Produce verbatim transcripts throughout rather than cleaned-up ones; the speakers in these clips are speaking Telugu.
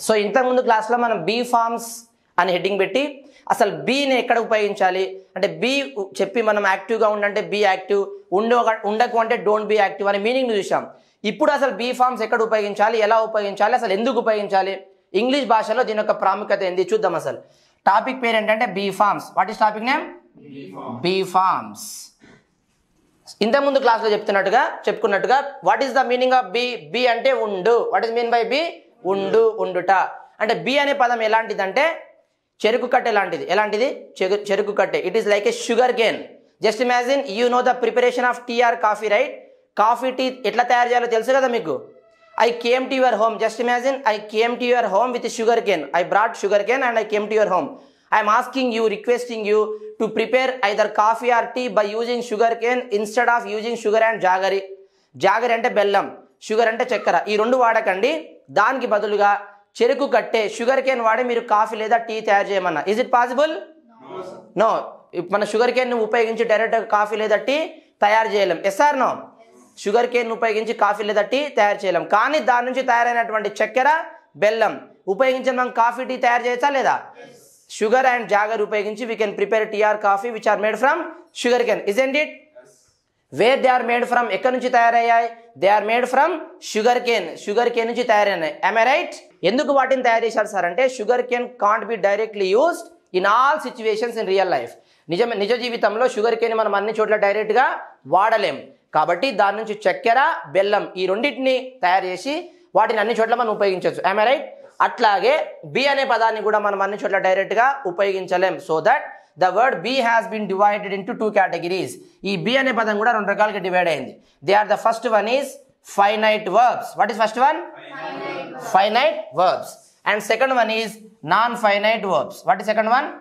సో ఇంతకుముందు క్లాస్లో మనం బీ ఫార్మ్స్ అని హెడ్డింగ్ పెట్టి అసలు బీని ఎక్కడ ఉపయోగించాలి అంటే బీ చెప్పి మనం యాక్టివ్గా ఉండంటే బీ యాక్టివ్, ఉండు ఉండకు అంటే డోంట్ బీ యాక్టివ్ అనే మీనింగ్ని చూసాం. ఇప్పుడు అసలు బీ ఫార్మ్స్ ఎక్కడ ఉపయోగించాలి, ఎలా ఉపయోగించాలి, అసలు ఎందుకు ఉపయోగించాలి, ఇంగ్లీష్ భాషలో దీని యొక్క ప్రాముఖ్యత ఏంది చూద్దాం. అసలు టాపిక్ పేరు ఏంటంటే be forms. What is topic name? Be forms. ఇంతకుముందు క్లాస్లో చెప్తున్నట్టుగా చెప్పుకున్నట్టుగా what is the meaning of be? Be అంటే ఉండు. What is mean by be? ఉండు, ఉండుట. అంటే బీ అనే పదం ఎలాంటిదంటే చెరుకు కట్టె లాంటిది. ఎలాంటిది? చెరుకు కట్టె. It is like a sugar cane. Just imagine you know the preparation of tea or coffee, right? Coffee tea ఎట్లా తయారు చేయాలో తెలుసు కదా మీకు. I came to your home. Just imagine I came to your home with sugar cane. I brought sugar cane and I came to your home. I'm asking you, requesting you to prepare either coffee or tea by using sugar cane instead of using sugar and jaggery. Jaggery అంటే బెల్లం, షుగర్ అంటే చక్కెర. ఈ రెండు వాడకండి. దానికి బదులుగా చెరుకు కట్టే షుగర్ కేన్ వాడి మీరు కాఫీ లేదా టీ తయారు చేయమన్నా. Is it possible? నో. మన షుగర్ కేన్ ఉపయోగించి డైరెక్ట్గా కాఫీ లేదా టీ తయారు చేయలేం. Yes or no? Sugar cane ఉపయోగించి కాఫీ లేదా టీ తయారు చేయలేం. కానీ దాని నుంచి తయారైనటువంటి చక్కెర, బెల్లం ఉపయోగించి మనం కాఫీ టీ తయారు చేయొచ్చా లేదా? షుగర్ అండ్ జాగర్ ఉపయోగించి we can prepare tea or coffee which are made from sugar cane. Isn't it? Where they are made from? ఎక్కడి నుంచి తయారయ్యాయి? They are made from sugar cane. Sugar cane నుంచి తయారైనాయి. am I right? ఎందుకు వాటిని తయారు చేశారు సార్ అంటే sugar cane can't be directly used in all situations in real life. నిజ నిజ జీవితంలో షుగర్ కేన్ మనం అన్ని చోట్ల డైరెక్ట్గా వాడలేం. కాబట్టి దాని నుంచి చక్కెర, బెల్లం ఈ రెండింటిని తయారు చేసి వాటిని అన్ని చోట్ల మనం ఉపయోగించవచ్చు. am I right? అట్లాగే బి అనే పదాన్ని కూడా మనం అన్ని చోట్ల డైరెక్ట్గా ఉపయోగించలేం. So that the word be has been divided into two categories. ఈ బి అనే పదం కూడా రెండు రకాలుగా డివైడ్ అయింది. They are the first one is finite verbs. What is first one? Finite verbs. And second one is non finite verbs. What is second one?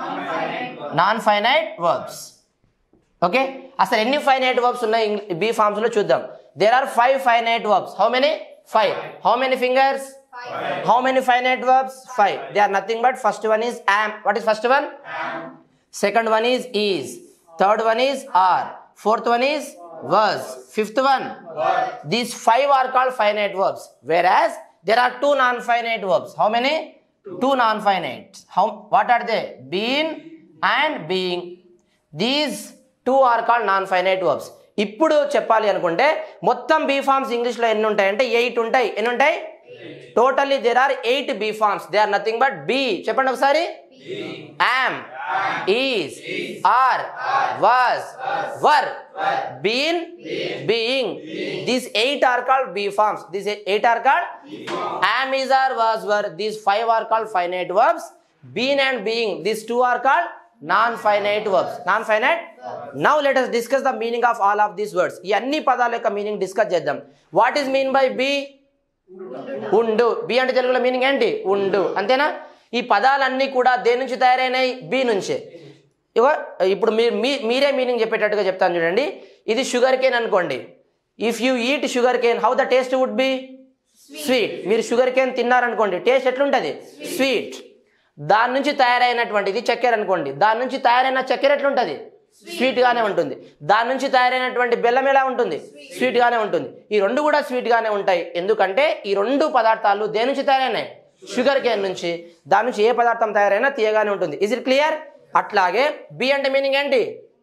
Non finite verbs. Okay, అసలు ఎన్ని ఫైనైట్ వర్బ్స్ ఉన్నాయి బి ఫార్మ్స్ లో చూద్దాం. There are five finite verbs. How many? Five. How many fingers? How many finite verbs? Five. They are nothing but first one is am. What is first one? Am. Second one is is. Third one is are. Fourth one is was. Fifth one was. These five are called finite verbs. Whereas there are two non-finite verbs. How many? Two, two non-finite. How? What are they? Been and being. These two are called non-finite verbs. ఇప్పుడు చెప్పాలి అనుకుంటే మొత్తం బీ ఫార్మ్స్ ఇంగ్లీష్లో ఎన్ని ఉంటాయంటే ఎయిట్ ఉంటాయి. ఎన్ని ఉంటాయి? Totally there are eight B forms. They are nothing but be. చెప్పండి ఒకసారి. am, is, are, was, were, been, being. These eight are called B forms. These eight are called am, is, are, was, were. These five are called finite verbs. Been and being. These two are called non-finite verbs. Non-finite. Now let us discuss the meaning of all of these words. ఈ అన్ని పదాల యొక్క మీనింగ్ డిస్కస్ చేద్దాం. What is mean by be? ఉండు. బి అంటే తెలుగులో మీనింగ్ ఏంటి? ఉండు. అంతేనా? ఈ పదాలన్నీ కూడా దేని నుంచి తయారైనాయి? బి నుంచే. ఇగో ఇప్పుడు మీరు మీరే మీనింగ్ చెప్పేటట్టుగా చెప్తాను చూడండి. ఇది షుగర్ కేన్ అనుకోండి. If you eat sugar cane how the taste would be? Sweet. మీరు షుగర్ కేన్ తిన్నారనుకోండి టేస్ట్ ఎట్లుంటుంది? స్వీట్. దాని నుంచి తయారైనటువంటిది చక్కెర అనుకోండి. దాని నుంచి తయారైన చక్కెర ఎట్లుంటుంది? స్వీట్ గానే ఉంటుంది. దాని నుంచి తయారైనటువంటి బెల్లం ఎలా ఉంటుంది? స్వీట్ గానే ఉంటుంది. ఈ రెండు కూడా స్వీట్ గానే ఉంటాయి. ఎందుకంటే ఈ రెండు పదార్థాలు దేని నుంచి తయారైనాయి? షుగర్ కేన్ నుంచి. దాని నుంచి ఏ పదార్థం తయారైనా తీయగానే ఉంటుంది. Is it clear? అట్లాగే బి అంటే మీనింగ్ ఏంటి?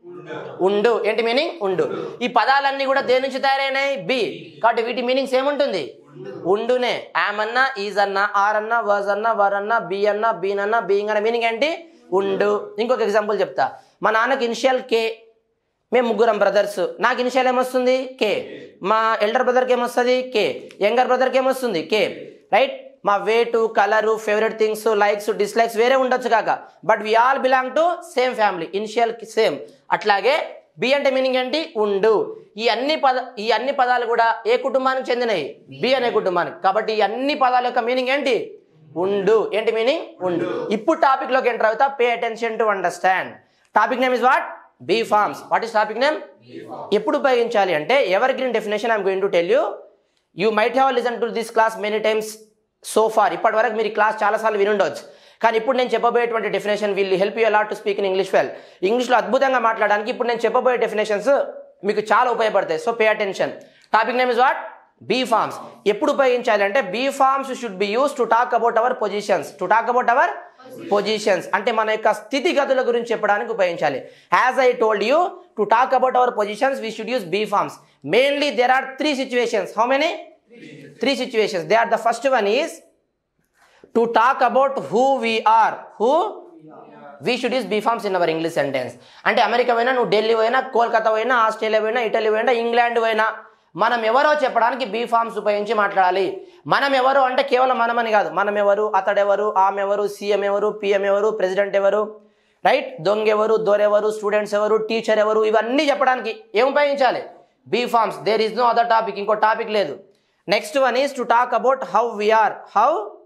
ఉండు. ఏంటి మీనింగ్? ఉండు. ఈ పదాలన్నీ కూడా దేని నుంచి తయారైనాయి? బి. కాబట్టి వీటి మీనింగ్స్ ఏముంటుంది? ఉండునే. యామ్ అన్నా, ఈజ్ అన్నా, ఆర్ అన్నా, వాజ్ అన్నా, వర్ అన్నా, బి అన్నా, బీన్ అన్నా, బీయింగ్ అన్న మీనింగ్ ఏంటి? ఉండు. ఇంకొక ఎగ్జాంపుల్ చెప్తా. మా నాన్నకి ఇనిషియల్ కే. మేము ముగ్గురం బ్రదర్స్. నాకు ఇనిషియల్ ఏమొస్తుంది? కే. మా ఎల్డర్ బ్రదర్కి ఏమొస్తుంది? కే. యంగర్ బ్రదర్కి ఏమొస్తుంది? కే. రైట్? మా weight, colour, favourite things, likes, dislikes వేరే ఉండొచ్చు కాక but we all belong to same family. Initial same. అట్లాగే బి అంటే మీనింగ్ ఏంటి? ఉండు. ఈ అన్ని పద ఈ అన్ని పదాలు కూడా ఏ కుటుంబానికి చెందినవి? బి అనే కుటుంబానికి. కాబట్టి ఈ అన్ని పదాల యొక్క మీనింగ్ ఏంటి? ఉండు. ఏంటి మీనింగ్? ఉండు. ఇప్పుడు టాపిక్ లోకి ఎంటర్ అవుతా. Pay attention to understand. Topic name is what? Be forms. What is topic name? ఎప్పుడు ఉపయోగించాలి అంటే evergreen definition I'm going to tell you. You might have listen to this class many times so far. ఇప్పటి వరకు మీరు ఈ క్లాస్ చాలాసార్లు వినుండవచ్చు. కానీ ఇప్పుడు నేను చెప్పబోయేటువంటి definition will help you a lot to speak in English well. ఇంగ్లీష్లో అద్భుతంగా మాట్లాడడానికి ఇప్పుడు నేను చెప్పబోయే డెఫినేషన్స్ మీకు చాలా ఉపయోగపడతాయి. So pay attention. Topic name is what? Be forms ఎప్పుడు ఉపయోగించాలి అంటే be forms should be use to talk about our positions to talk about our positions అంటే మన యొక్క స్థితిగతుల గురించి చెప్పడానికి ఉపయోగించాలి. As I told you to talk about our positions we should use be forms. Mainly there are three situations. How many? Three situations. They are the first one is to talk about who we are. Who we should use be forms in our English sentence. అంటే అమెరికా పోయినా, నువ్వు ఢిల్లీ పోయినా, కోల్కతా పోయినా, ఆస్ట్రేలియా పోయినా, ఇటలీ పోయినా, ఇంగ్లాండ్ పోయినా మనం ఎవరో చెప్పడానికి బీ ఫార్మ్స్ ఉపయోగించి మాట్లాడాలి. మనం ఎవరు అంటే కేవలం మనమని కాదు, మనం ఎవరు, అతడెవరు, ఆమె ఎవరు, సీఎం ఎవరు, పిఎం ఎవరు, ప్రెసిడెంట్ ఎవరు, రైట్, దొంగ ఎవరు, దొరెవరు, స్టూడెంట్స్ ఎవరు, టీచర్ ఎవరు, ఇవన్నీ చెప్పడానికి ఏం ఉపయోగించాలి? Be forms. There is no other topic, ఇంకో టాపిక్ లేదు. Next one is to talk about how we are. How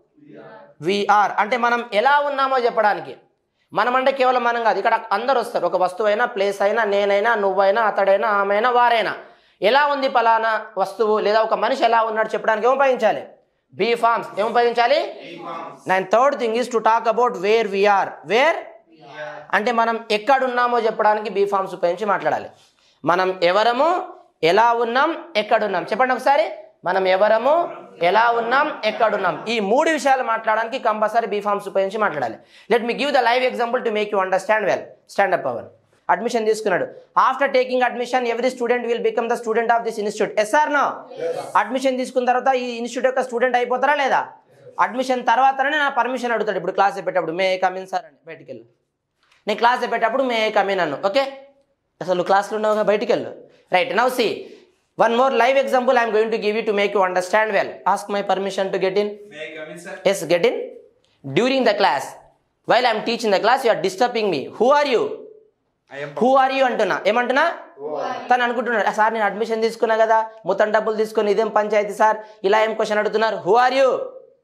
we are అంటే మనం ఎలా ఉన్నామో చెప్పడానికి. మనం అంటే కేవలం మనం కాదు, ఇక్కడ అందరు వస్తారు. ఒక వస్తువు అయినా, ప్లేస్ అయినా, నేనైనా, నువ్వైనా, అతడైనా, ఆమెనా, వారైనా ఎలా ఉంది పలానా వస్తువు లేదా ఒక మనిషి ఎలా ఉన్నాడు చెప్పడానికి ఏం ఉపయోగించాలి? Be forms. ఏం ఉపయోగించాలి? And third thing is to talk about where we are. Where అంటే మనం ఎక్కడున్నామో చెప్పడానికి బీ ఫార్మ్స్ ఉపయోగించి మాట్లాడాలి. మనం ఎవరము, ఎలా ఉన్నాం, ఎక్కడున్నాం చెప్పండి ఒకసారి. మనం ఎవరము, ఎలా ఉన్నాం, ఎక్కడున్నాం, ఈ మూడు విషయాలు మాట్లాడడానికి కంపల్సరీ బీ ఫార్మ్స్ ఉపయోగించి మాట్లాడాలి. Let me give the live example to make you understand well. Stand up Pavan. Admission తీసుకున్నాడు. After taking admission every student will become the student of this institute. Yes or no? Admission తీసుకున్న తర్వాత ఈ ఇన్స్టిట్యూట్ యొక్క స్టూడెంట్ అయిపోతారా లేదా? అడ్మిషన్ తర్వాతనే నా పర్మిషన్ అడుగుతాడు. ఇప్పుడు క్లాస్ చెప్పేటప్పుడు మే కమిన్ సార్ అని బయటికి వెళ్ళు. నేను క్లాస్ చెప్పేటప్పుడు మే కమిన్ అన్ను. ఓకే, అసలు క్లాస్లో ఉన్నావుగా, బయటికి వెళ్ళు. Right, now see one more live example I am going to give you to make you understand well. Ask my permission to get in. May I come in, sir? Yes, get in. During the class, while I am teaching the class, you are disturbing me. Who are you? I am. Who are you అంటున్నా. ఏమంటున్నా? తను అనుకుంటున్నాడు, సార్ నేను అడ్మిషన్ తీసుకున్నా కదా, మొత్తం డబ్బులు తీసుకొని ఇదేం పంచాయతీ సార్, ఇలా ఏం క్వశ్చన్ అడుగుతున్నారు. Who are you?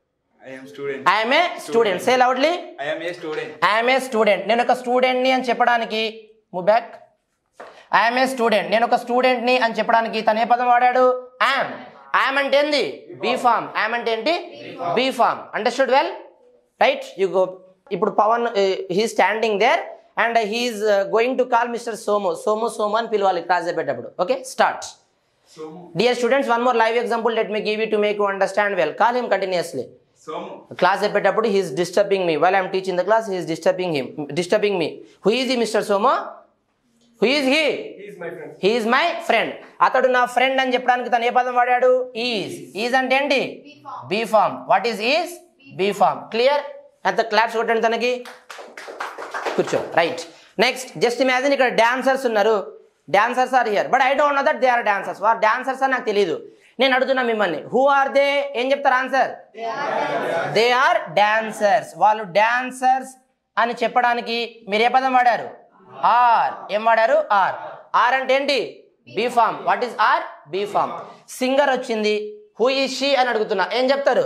I am student. I am a student. Say loudly. I am a student. I am a student. నేను ఒక స్టూడెంట్ ని అని చెప్పడానికి move back. I'm a student. నేను ఒక స్టూడెంట్ ని అని చెప్పడానికి తను ఏ పదం వాడాడు? యామ్. యామ్ అంటే ఏంది? Be form. యామ్ అంటే ఏంటి? Be form. Understood well, right? You go. ఇప్పుడు Pavan he standing there and he's going to call mister Somu. Somu Somu అని పిలవాలి క్లాస్ చెప్పేటప్పుడు. Okay, start. Dear students, one more live example let me give you to make you understand well. Call him continuously. Class చెప్పేటప్పుడు he's disturbing me. While I'm teaching the class he's disturbing him disturbing me. Who is he mister Somu? Who is he? He is my friend. He is my friend. అతడు నా ఫ్రెండ్ అని చెప్పడానికి తను ఏ పదం వాడాడు? ఈజ్. ఈజ్ అంటే ఏంటి? Be form. What is is? Be form. Clear? అంత క్లాప్స్ కొట్టండి తనకి. కూర్చో. రైట్. నెక్స్ట్, జస్ట్ ఇమాజిన్ ఇక్కడ డాన్సర్స్ ఉన్నారు. Dancers are here but I don't know that they are dancers. వారు డాన్సర్స్ అని నాకు తెలియదు. నేను అడుగుతున్నా మిమ్మల్ని, హూ ఆర్ దే? ఏం చెప్తారు ఆన్సర్? They are dancers. వాళ్ళు డాన్సర్స్ అని చెప్పడానికి మీరు ఏ పదం వాడారు? ఆర్. ఏం వాడారు? ఆర్. ఆర్ అంటే ఏంటి? Be form. What is are? Be form. Singer వచ్చింది. హూ ఈజ్ షీ అని అడుగుతున్నా, ఏం చెప్తారు?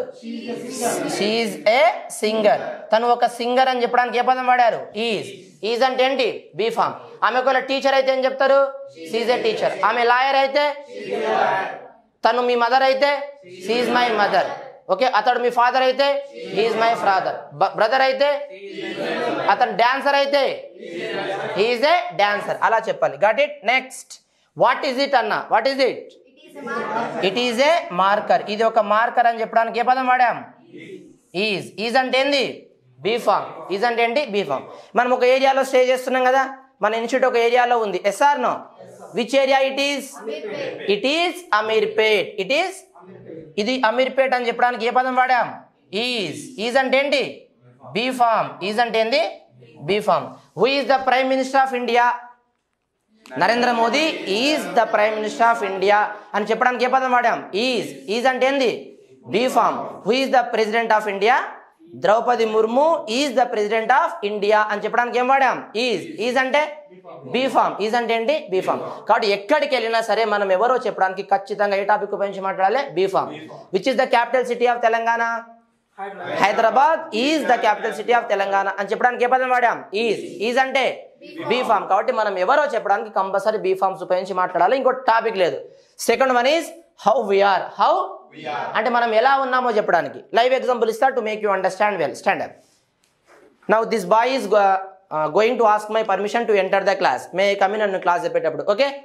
She is a singer. తను ఒక సింగర్ అని చెప్పడానికి ఏ పదం వాడారు? ఈజ్. ఈజ్ అంటే ఏంటి? Be form. ఆమె ఒకవేళ టీచర్ అయితే ఏం చెప్తారు? She is a teacher. ఆమె లాయర్ అయితే, తను మీ మదర్ అయితే, she is my mother. Okay, అతడు మీ ఫాదర్ అయితే, he is my father. Brother అయితే, అతను డాన్సర్ అయితే, హీ ఈజ్ ఏ డాన్సర్. అలా చెప్పాలి. Got it? Next, what is it అన్న? What is it? It is a marker. ఇది ఒక మార్కర్ అని చెప్పడానికి ఏ పదం వాడాం? ఈజ్. ఈజ్ అంటే ఏంది? Be form. ఈజ్ అంటే ఏంటి? Be form. మనం ఒక ఏరియాలో స్టే చేస్తున్నాం కదా, మన ఇన్స్టిట్యూట్ ఒక ఏరియాలో ఉంది. Yes or no? Which area it is? It is Ameerpet. It is, ఇది అమీర్పేట్ అని చెప్పడానికి ఏ పదం వాడాం? ఈజ్. ఈజ్ అంటే ఏంటి? Be form. ఈజ్ అంటే ఏంది? Be form. Who is the prime minister of India? Narendra Modi is the prime minister of India అని చెప్పడానికి ఏ పదం వాడాం? ఈజ్. ఈజ్ అంటే ఏంది? Be form. Who is the president of India? Draupadi Murmu is the president of India అని చెప్పడానికి ఏం వాడాం? ఈజ్. ఈజ్ అంటే బీ ఫార్మ్. ఈజ్ అంటే ఏంటి? Be form. కాబట్టి ఎక్కడికి వెళ్ళినా సరే మనం ఎవరో చెప్పడానికి ఖచ్చితంగా ఏ టాపిక్ ఉపయోగించి మాట్లాడాలి? Be form. Which is the capital city of Telangana? Hyderabad is the capital city of Telangana అని చెప్పడానికి ఏ పదం వాడాం? ఈజ్. ఈజ్ అంటే బీ ఫార్మ్. కాబట్టి మనం ఎవరో చెప్పడానికి కంపల్సరీ బీ ఫార్మ్స్ ఉపయోగించి మాట్లాడాలి. ఇంకో టాపిక్ లేదు. Second one is how we are. How అంటే మనం ఎలా ఉన్నామో చెప్పడానికి. లైవ్ ఎగ్జాంపుల్ ఇస్తా to make you understand well. Stand up. Now this boy is going to ask my permission to enter the class. May come in అన్న క్లాస్ చెప్పేటప్పుడు. Okay,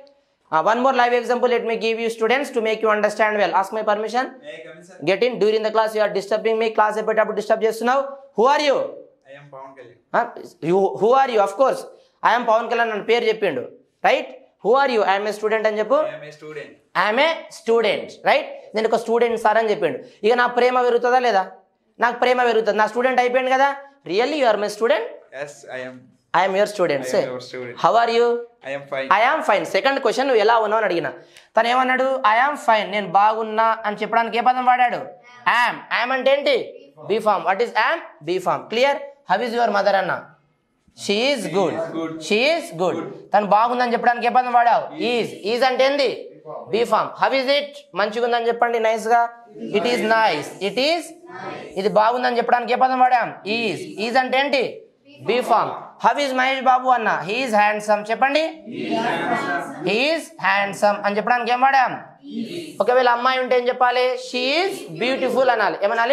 Uh, one more live example. Let me give you students to make you understand well. Ask my permission. May I come in, sir? Get in. During the class you are disturbing me. Class eppetappudu disturb chestunavu. Who are you? I am Pawan Kalyan. Huh? You who are you? Of course. I am Pawan Kalyan అని పేరు చెప్పిండు. Right? Who are you? I am a student అని చెప్పు. I am a student. I am a student. Right? నేను ఒక స్టూడెంట్ సార్ అని చెప్పిండు. ఇక నా ప్రేమ పెరుగుతుందా లేదా? నాకు ప్రేమ పెరుగుతుంది. నా స్టూడెంట్ అయిపోయింది కదా. Really you are my student? Yes, I am. I am your student. I Say. am your student. How are you? I am fine. I am fine. Second question నువ్వు ఎలా ఉన్నావు అని అడిగిన. తను ఏమన్నాడు? ఐ ఆమ్ ఫైన్, నేను బాగున్నా అని చెప్పడానికి ఏ పదం వాడాడు? యామ్. యామ్ అంటే ఏంటి? Be form. What is am? Be form. Clear? How is your mother అన్న? She is good. She is good. తను బాగుందని చెప్పడానికి ఏ పదం వాడావు? ఈజ్. ఈజ్ అంటే ఏంది? Be form. How is it? మంచిగా ఉందని చెప్పండి నైస్ గా. It is nice. It is. ఇది బాగుందని చెప్పడానికి ఏ పదం వాడాం? ఈజ్. ఈజ్ అంటే ఏంటి? Be form. How is Mahesh Babu అన్న? He is handsome. చెప్పండి. హీ ఈజ్ హ్యాండ్సమ్ అని చెప్పడానికి ఏం వాడాం? ఒకవేళ అమ్మాయి ఉంటే ఏం చెప్పాలి? షీ ఈజ్ బ్యూటిఫుల్ అనాలి. ఏమనాలి?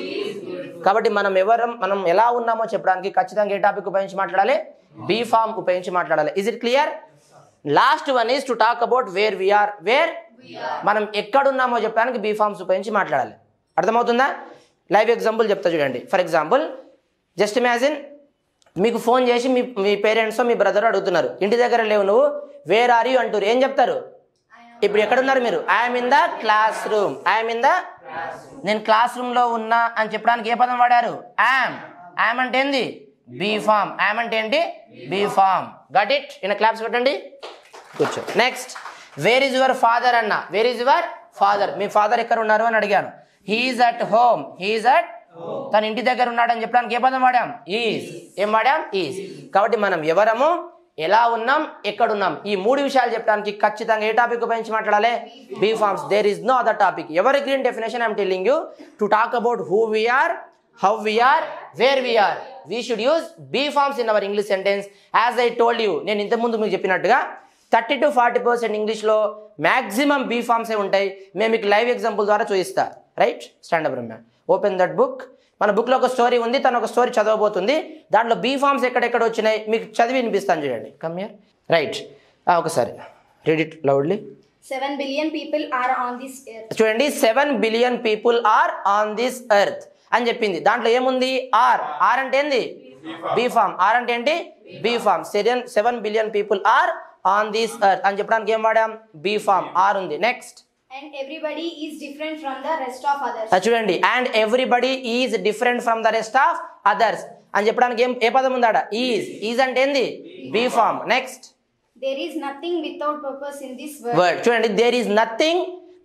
కాబట్టి మనం ఎవరం మనం ఎలా ఉన్నామో చెప్పడానికి ఖచ్చితంగా ఏ టాపిక్ ఉపయోగించి మాట్లాడాలి? బీ ఫామ్ ఉపయోగించి మాట్లాడాలి. Is it clear? Last one is to talk about where we are. Where మనం ఎక్కడున్నామో చెప్పడానికి బీ ఫామ్స్ ఉపయోగించి మాట్లాడాలి. అర్థమవుతుందా? లైవ్ ఎగ్జాంపుల్ చెప్తా చూడండి. ఫర్ ఎగ్జాంపుల్ జస్ట్ ఇమాజిన్, మీకు ఫోన్ చేసి మీ మీ పేరెంట్స్ మీ బ్రదర్ అడుగుతున్నారు, ఇంటి దగ్గర లేవు నువ్వు, వేర్ ఆర్ యూ అంటారు. ఏం చెప్తారు? ఇప్పుడు ఎక్కడున్నారు మీరు? I am in the class room. I am in the నేను క్లాస్ రూమ్లో ఉన్నా అని చెప్పడానికి ఏ పదం వాడారు? యామ్. యామ్ అంటే ఏంది? Be form. యామ్ అంటే ఏంటి? Be form. Got it? In claps పెట్టండి. కూర్చో. Next, where is your father అన్న. Where is your father? మీ ఫాదర్ ఎక్కడ ఉన్నారు అని అడిగాను. He is at home. He is at తన ఇంటి దగ్గర ఉన్నాడని చెప్పడానికి ఏ పదం వాడాం? ఈజ్. ఏం వాడాం? ఈజ్. కాబట్టి మనం ఎవరము, ఎలా ఉన్నాం, ఎక్కడున్నాం, ఈ మూడు విషయాలు చెప్పడానికి ఖచ్చితంగా ఏ టాపిక్ ఉపయోగించి మాట్లాడాలి? Be forms. There is no other topic. ఎవరి green definition I am telling you to talk about who we are, how we are, where we are. We should use be forms in our English sentence. As I told you, నేను ఇంతకుముందు మీకు చెప్పినట్టుగా థర్టీ టు ఫార్టీ పర్సెంట్ ఇంగ్లీష్లో మ్యాక్సిమం బీ ఫార్మ్సే ఉంటాయి. మేము మీకు లైవ్ ఎగ్జాంపుల్ ద్వారా చూపిస్తా. Right? Stand up Ramya. Open that book. మన బుక్లో ఒక స్టోరీ ఉంది, తను ఒక స్టోరీ చదవబోతుంది. దాంట్లో బీ ఫార్మ్స్ ఎక్కడెక్కడ వచ్చినాయి మీకు చదివి వినిపిస్తాను చూడండి. Come here. రైట్, ఒకసారి read it loudly. Seven billion people are on this earth. చూడండి, seven billion people are on this earth అని చెప్పింది. దాంట్లో ఏముంది? ఆర్. ఆర్ అంటే ఏంది? Be form. ఆర్ అంటే ఏంటి? Be form. Seven seven billion people are on this earth అని చెప్పడానికి ఏం వాడాం? Be form. ఆర్ ఉంది. Next, and everybody is different from the rest of others. చూడండి, and everybody is different from the rest of others అని చెప్పడానికి ఏం ఏ పదం ఉందాడ? ఈజ్. ఈజ్ అంటే ఏంది? Be form. Next, there is nothing without purpose in this world. World. చూడండి, there is nothing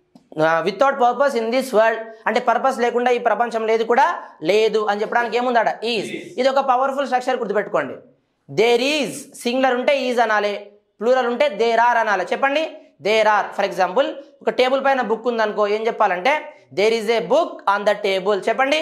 without purpose in this world అంటే పర్పస్ లేకుండా ఈ ప్రపంచం లేదు కూడా లేదు అని చెప్పడానికి ఏముందాడ? ఈజ్. ఇది ఒక పవర్ఫుల్ స్ట్రక్చర్, గుర్తుపెట్టుకోండి. దేర్ ఈజ్ సింగులర్ ఉంటే ఈజ్ అనాలి, ప్లూరల్ ఉంటే దేర్ ఆర్ అనాలి. చెప్పండి, దేర్ ఆర్. ఫర్ ఎగ్జాంపుల్, ఒక టేబుల్ పైన బుక్ ఉందనుకో, ఏం చెప్పాలంటే there is a book on the table. చెప్పండి,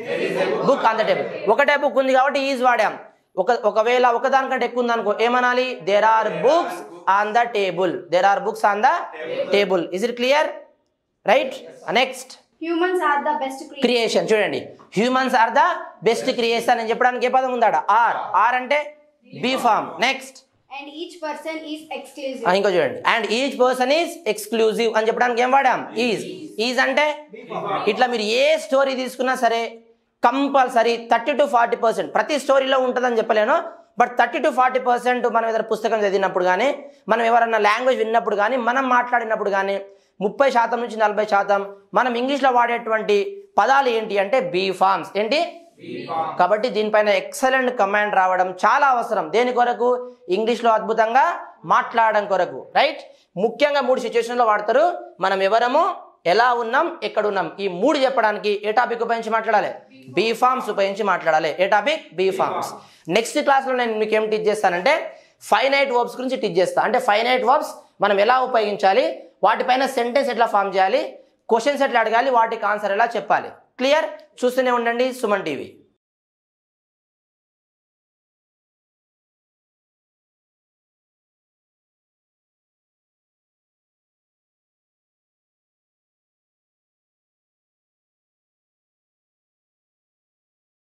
బుక్ ఆన్ ద టేబుల్. ఒకటే బుక్ ఉంది కాబట్టి ఈజ్ వాడాం. ఒక ఒకవేళ ఒకదానికంటే ఎక్కువ ఉందనుకో ఏమనాలి? There are books on the table. There are books on the table. Is it clear? Right. Next, humans are the best creation. Creation. చూడండి, humans are the best creation అని చెప్పడానికి ఏ పదం ఉందాడ? ఆర్. ఆర్ అంటే be form. Next, and each person is exclusive. ఇంకో చూడండి, and each person is exclusive అని చెప్పడానికి ఏం వాడాం? ఈజ్. ఈజ్ అంటే ఇట్లా మీరు ఏ స్టోరీ తీసుకున్నా సరే compulsory thirty to forty percent ప్రతి స్టోరీలో ఉంటుందని చెప్పలేను, but thirty to forty percent మనం ఏదైనా పుస్తకం చదివినప్పుడు కానీ, మనం ఎవరన్నా లాంగ్వేజ్ విన్నప్పుడు కానీ, మనం మాట్లాడినప్పుడు కానీ ముప్పై శాతం నుంచి నలభై శాతం మనం ఇంగ్లీష్లో వాడేటువంటి పదాలు ఏంటి అంటే బీ ఫార్మ్స్. ఏంటి? కాబట్టి దీనిపైన ఎక్సలెంట్ కమాండ్ రావడం చాలా అవసరం. దేని కొరకు? ఇంగ్లీష్లో అద్భుతంగా మాట్లాడడం కొరకు. రైట్? ముఖ్యంగా మూడు సిచ్యువేషన్లో వాడతారు. మనం ఎవరము, ఎలా ఉన్నాం, ఎక్కడున్నాం, ఈ మూడు చెప్పడానికి ఏ టాపిక్ ఉపయోగించి మాట్లాడాలి? బీ ఫార్మ్స్ ఉపయోగించి మాట్లాడాలి. ఏ టాపిక్? Be forms. నెక్స్ట్ క్లాస్లో నేను మీకు ఏం టీచ్ చేస్తానంటే ఫైనైట్ వర్బ్స్ గురించి టీచ్ చేస్తాను. అంటే ఫైనైట్ వర్బ్స్ మనం ఎలా ఉపయోగించాలి, వాటిపైన సెంటెన్స్ ఎట్లా ఫామ్ చేయాలి, క్వశ్చన్స్ ఎట్లా అడగాలి, వాటికి ఆన్సర్ ఎలా చెప్పాలి. క్లియర్? చూస్తూనే ఉండండి సుమన్ టీవీ.